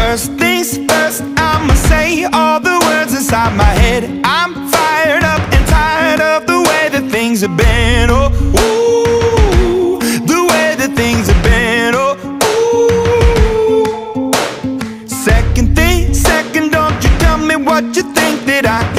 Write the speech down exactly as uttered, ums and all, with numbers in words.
First things first, I'ma say all the words inside my head. I'm fired up and tired of the way that things have been. Oh, ooh, the way that things have been. Oh, ooh. Second thing, second, don't you tell me what you think that I